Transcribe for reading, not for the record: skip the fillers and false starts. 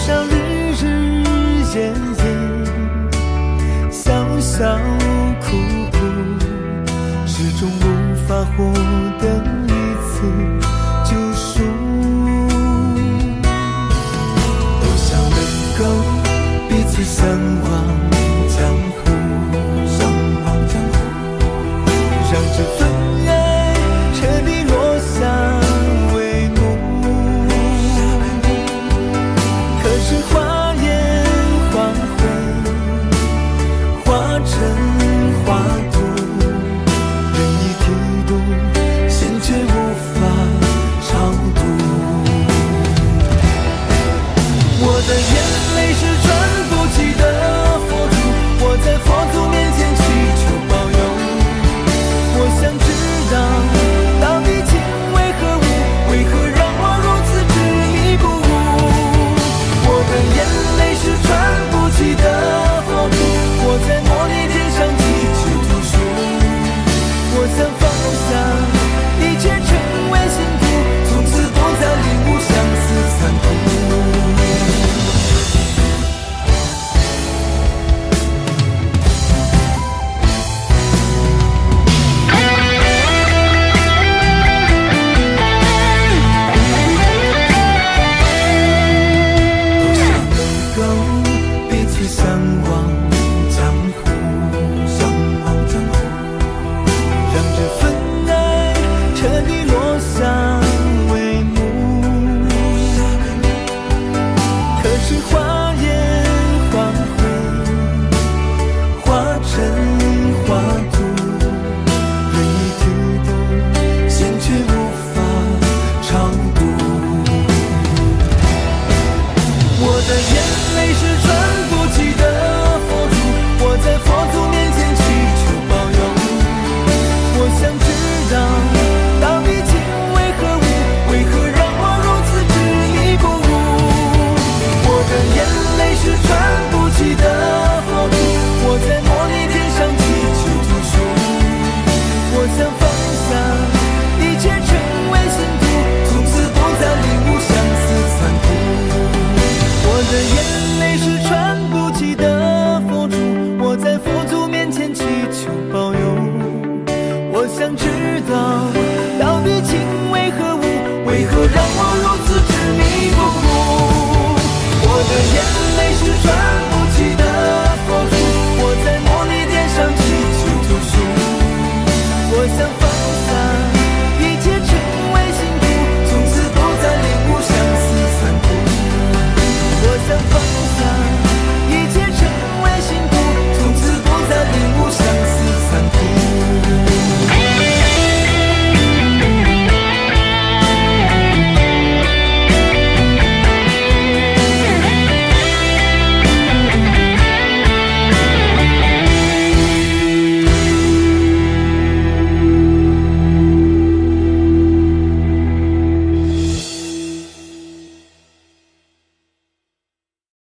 上日日夜夜，笑笑哭哭，始终无法获得一次救赎。多想能够彼此相忘江湖，让这份爱彻底落下帷幕。可是花言花回，化成花土，人已剃度，心却无法超度。我的眼泪是转不起的佛珠，我在佛祖面前祈求保佑。我想知道，到底情为何物？为何让我如此执迷不悟？我的眼泪是转不起的佛珠，我在默念天上祈求救赎。我想放下一切，成为幸福，从此不再领悟相思残酷。相忘江湖，让这份爱彻底落下帷幕。可是花言花回，化成花土，人已剃度，心却无法超度。我的眼泪是